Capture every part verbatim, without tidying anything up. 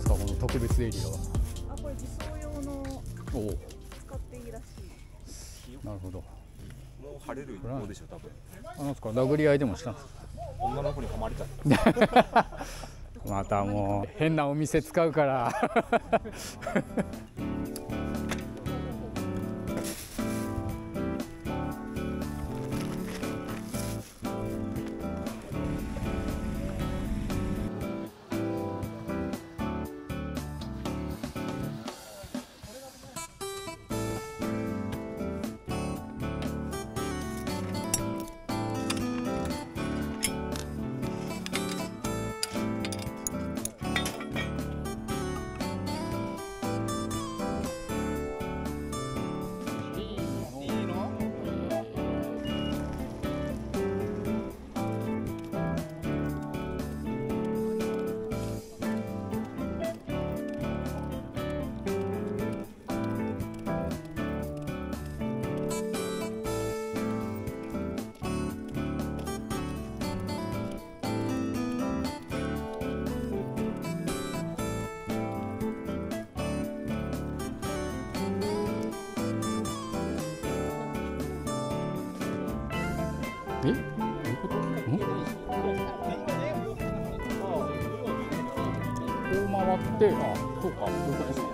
かこの特別エリアは。 あ、これ自走用のおお、 使っていいらしい。 なるほど。 もう晴れる一方でしょ多分。 あ、なんですか、殴り合いでもしたんですか。 女の子にはまれちゃった。 またもう変なお店使うから。え、どういうこと？ん？こう回って、あ、そうか、そういうことですか。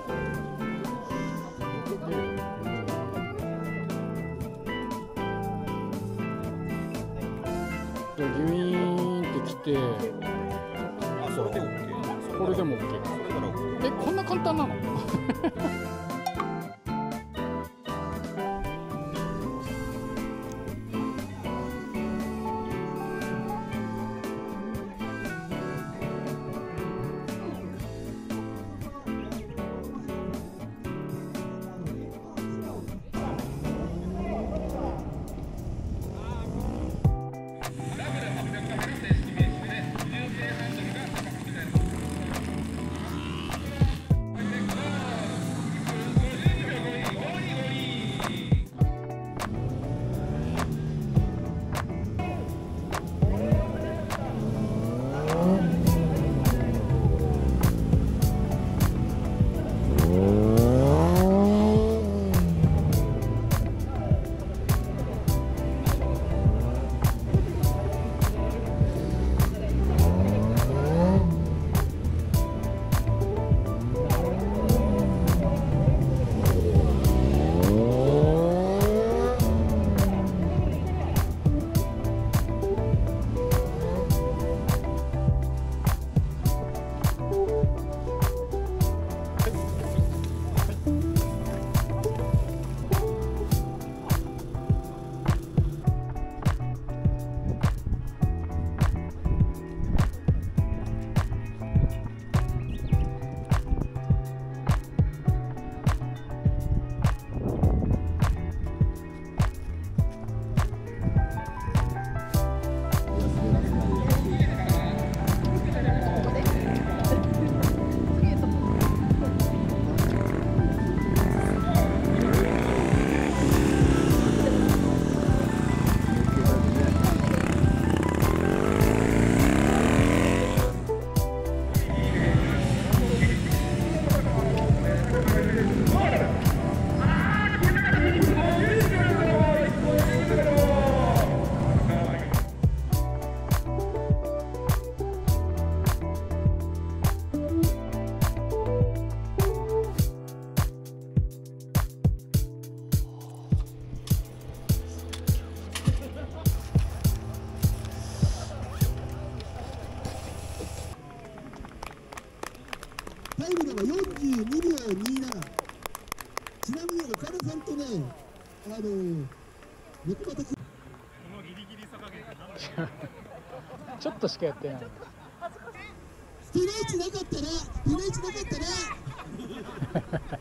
で、ギュイーンってきて、 あ、それで OK。 これでも OK。え、こんな簡単なの？ タイムがよんじゅうにびょうにじゅうなな。ちなみに岡田さんとね、あの猫又君ちょっとしかやってない。 ストレッチなかったら、ストレッチなかったら。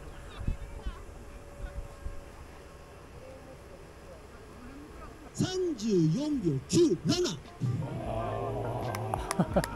さんじゅうよんびょうきゅうなな。